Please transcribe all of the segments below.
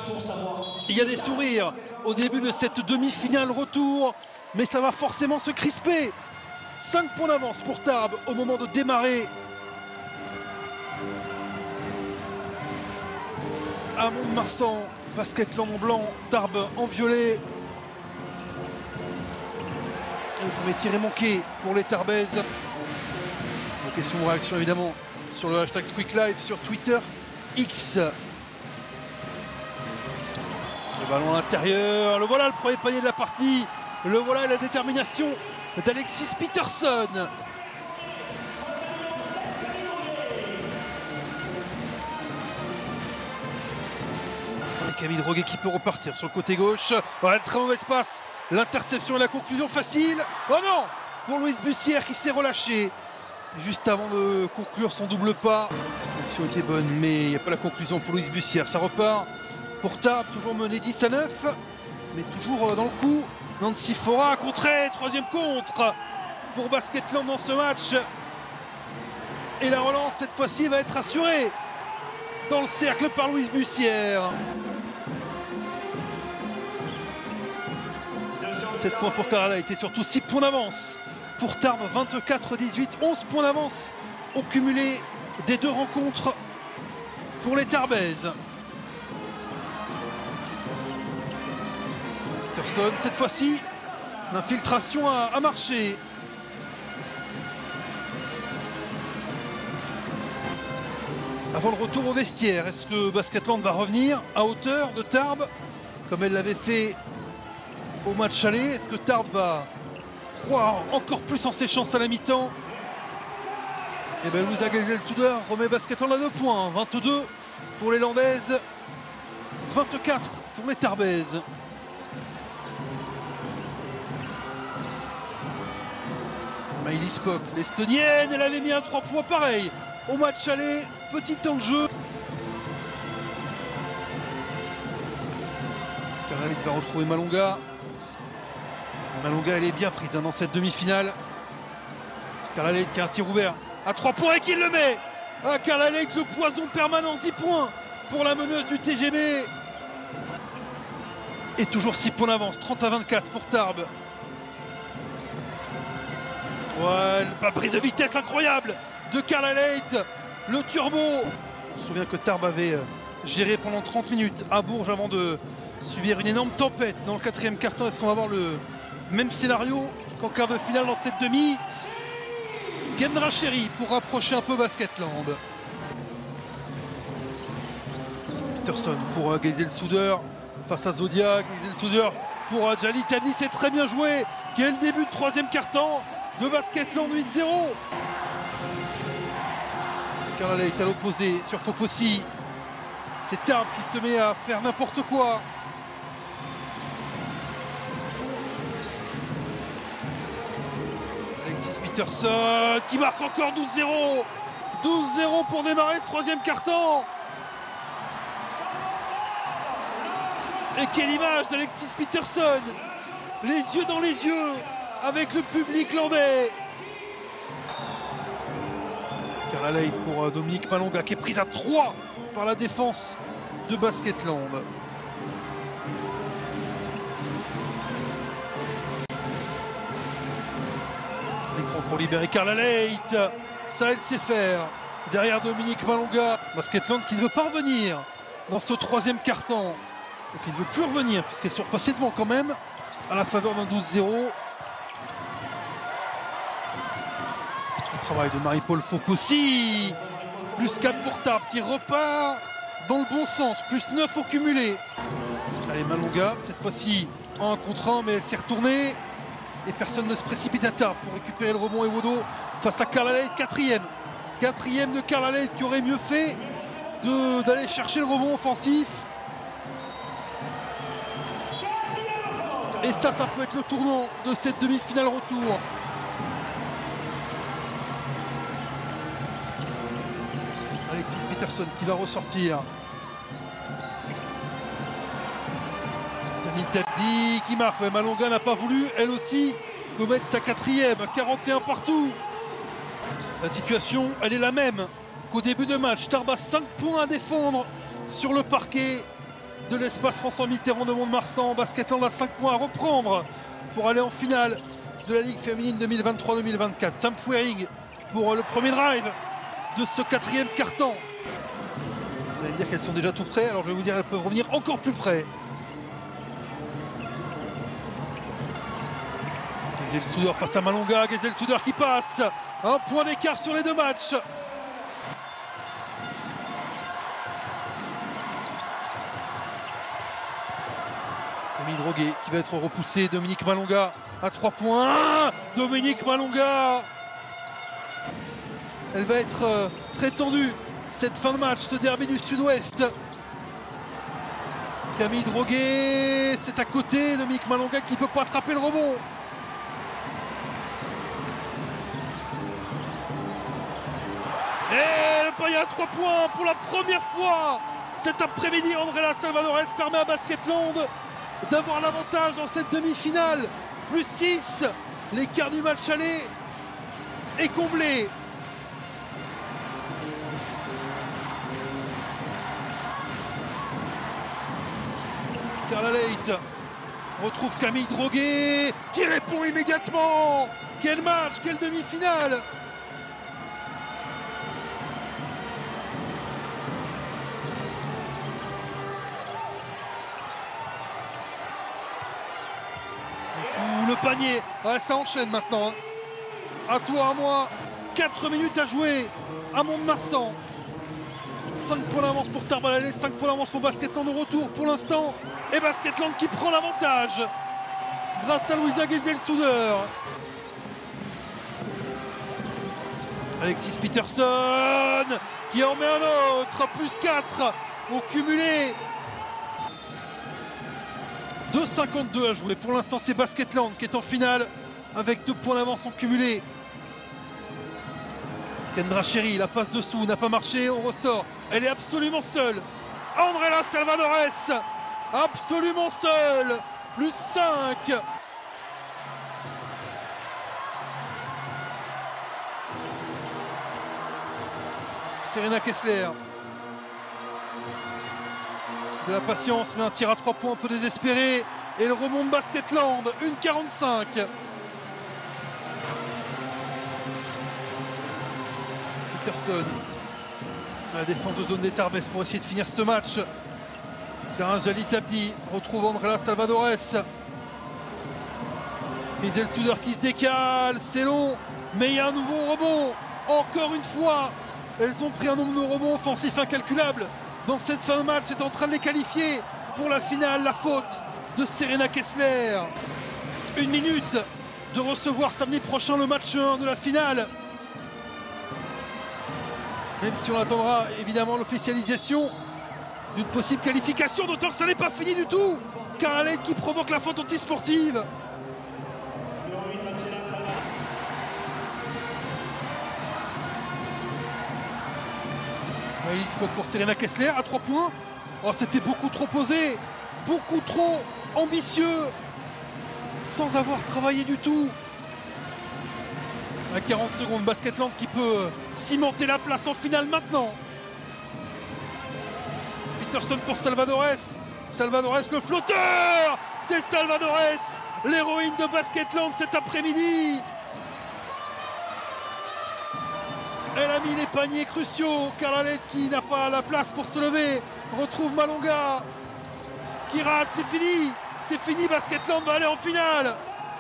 Il y a des sourires au début de cette demi-finale retour, mais ça va forcément se crisper. 5 points d'avance pour Tarbes au moment de démarrer. À Mont-de-Marsan, Basket-Land en blanc, Tarbes en violet. Le premier tir est manqué pour les Tarbaises. Question de réaction évidemment sur le hashtag SqueakLive sur Twitter X. Le ballon à l'intérieur, le voilà le premier panier de la partie. Le voilà la détermination d'Alexis Peterson. Camille Droguet qui peut repartir sur le côté gauche. Voilà, très mauvaise passe. L'interception et la conclusion facile. Oh non, pour Louise Bussière qui s'est relâché juste avant de conclure son double pas. L'action était bonne, mais il n'y a pas la conclusion pour Louise Bussière. Ça repart pour Tarbes, toujours mené 10-9, mais toujours dans le coup. Nancy Fora contré, troisième contre pour Basket-Land dans ce match. Et la relance, cette fois-ci, va être assurée dans le cercle par Louise Bussière. 7 points pour Carla et surtout 6 points d'avance pour Tarbes, 24-18, 11 points d'avance au cumulé des deux rencontres pour les Tarbaises. Peterson, cette fois-ci, l'infiltration a marché. Avant le retour au vestiaire, est-ce que Basket-Land va revenir à hauteur de Tarbes comme elle l'avait fait au match aller? Est-ce que Tarbes va croire encore plus en ses chances à la mi-temps? Et bien Louisa Gagel-Souder remet Basket-Land à 2 points. 22 pour les Landaises, 24 pour les Tarbaises. Maïlis Spock, l'Estonienne, elle avait mis un 3 points pareil au match aller. Petit temps de jeu. Karalit va retrouver Malonga. Malonga, elle est bien prise dans cette demi-finale. Karalit qui a un tir ouvert à 3 points et qui le met. Ah, Karalit, le poison permanent, 10 points pour la meneuse du TGB. Et toujours 6 points d'avance, 30-24 pour Tarbes. Ouais, la prise de vitesse incroyable de Karalit. Le turbo. On se souvient que Tarbes avait géré pendant 30 minutes à Bourges avant de subir une énorme tempête dans le 4e quart-temps. Est-ce qu'on va avoir le même scénario qu'en quart de finale dans cette demi? Gendra Chéri pour rapprocher un peu Basket-Land. Peterson pour Gagel-Souder face à Zodiac. Gagel-Souder pour Djali Tani, c'est très bien joué. Quel début de 3e quart-temps de Basket-Land, 8-0. Carla est à l'opposé sur Fopossi. C'est Tarbes qui se met à faire n'importe quoi. Alexis Peterson qui marque encore 12-0. 12-0 pour démarrer ce 3e quart-temps. Et quelle image d'Alexis Peterson. Les yeux dans les yeux avec le public landais. Carla pour Dominique Malonga qui est prise à 3 par la défense de Basket-Land. L'écran pour libérer Carla Leight. Ça, elle sait faire. Derrière Dominique Malonga. Basket-Land qui ne veut pas revenir dans ce 3e quart-temps. Donc il ne veut plus revenir puisqu'elles sont repassées devant quand même à la faveur d'un 12-0. Travail de Marie-Paul Fopossi. Plus 4 pour Tarbes qui repart dans le bon sens. Plus 9 au cumulé. Allez, Malonga, cette fois-ci en 1 contre 1, mais elle s'est retournée. Et personne ne se précipite à Tarbes pour récupérer le rebond. Et Wodo face à Carla Leight, 4e. 4e de Carla Leight qui aurait mieux fait d'aller chercher le rebond offensif. Et ça peut être le tournant de cette demi-finale retour. Alexis Peterson qui va ressortir. Janine Tabdi qui marque. Malonga n'a pas voulu, elle aussi, commettre sa 4e. 41 partout. La situation, elle est la même qu'au début de match. Tarbes a 5 points à défendre sur le parquet de l'espace François Mitterrand de Mont-de-Marsan. Basketland a 5 points à reprendre pour aller en finale de la Ligue féminine 2023-2024. Sam Fouering pour le premier drive de ce 4e quart-temps. Vous allez me dire qu'elles sont déjà tout près, alors je vais vous dire qu'elles peuvent revenir encore plus près. Geisel Souder face à Malonga, Geisel Souder qui passe. Un point d'écart sur les 2 matchs. Camille Droguet qui va être repoussé. Dominique Malonga à 3 points. Dominique Malonga. Elle va être très tendue cette fin de match, ce derby du Sud-Ouest. Camille Droguet, c'est à côté. Dominique Malonga qui ne peut pas attraper le rebond. Et le panier à 3 points pour la première fois cet après-midi. Andrea Salvadores permet à Basketland d'avoir l'avantage dans cette demi-finale. Plus 6, l'écart du match aller est comblé. Carla Leight retrouve Camille Droguet qui répond immédiatement. Quel match, quelle demi-finale! Le panier, ah, ça enchaîne maintenant. Hein. À toi, à moi, 4 minutes à jouer à Mont-de-Marsan. 5 points d'avance pour Tarbalalais, 5 points d'avance pour Basketland au retour pour l'instant. Et Basketland qui prend l'avantage grâce à Louisa Geisel Souder. Alexis Peterson qui en met un autre, plus 4 au cumulé. 2,52 à jouer. Pour l'instant, c'est Basketland qui est en finale avec 2 points d'avance en cumulé. Kendra Cherry, la passe dessous, n'a pas marché, on ressort. Elle est absolument seule. Andrea Salvadores, absolument seule. Plus 5. Serena Kessler. De la patience, mais un tir à 3 points un peu désespéré. Et le rebond de Basketland, 1,45. Peterson. La défense de zone des Tarbes pour essayer de finir ce match. Tiens, Jalit Abdi retrouve Andrea Salvadores. Geisel Souder qui se décale, c'est long, mais il y a un nouveau rebond. Encore une fois, elles ont pris un nombre de rebonds offensifs incalculable. Dans cette fin de match, c'est en train de les qualifier pour la finale. La faute de Serena Kessler. 1 minute de recevoir samedi prochain le match 1 de la finale. Même si on attendra évidemment l'officialisation d'une possible qualification, d'autant que ça n'est pas fini du tout. Carla Leight qui provoque la faute antisportive. Spot pour Serena Kessler à 3 points. Oh, c'était beaucoup trop osé, beaucoup trop ambitieux, sans avoir travaillé du tout. À 40 secondes, Basketland qui peut cimenter la place en finale maintenant. Peterson pour Salvadores. Salvadores le flotteur. C'est Salvadores, l'héroïne de Basketland cet après-midi. Elle a mis les paniers cruciaux. Carla Leight qui n'a pas la place pour se lever. Retrouve Malonga qui rate. C'est fini. C'est fini. Basketland va aller en finale.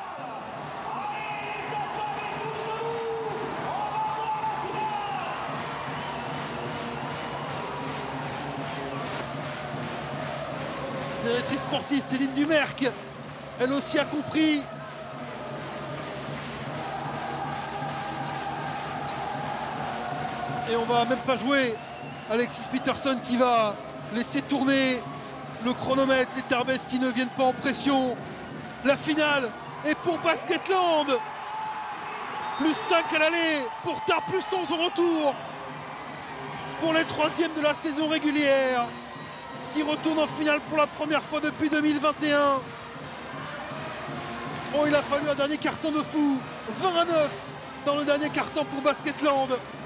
Directrice sportive Céline Dumerc, elle aussi a compris. Et on va même pas jouer. Alexis Peterson qui va laisser tourner le chronomètre. Les Tarbes qui ne viennent pas en pression. La finale est pour Basketland. Plus 5 à l'aller pour Tarbes, plus 11 au retour. Pour les 3e de la saison régulière. Qui retourne en finale pour la première fois depuis 2021. Oh, il a fallu un dernier carton de fou. 20 à 9 dans le dernier carton pour Basketland.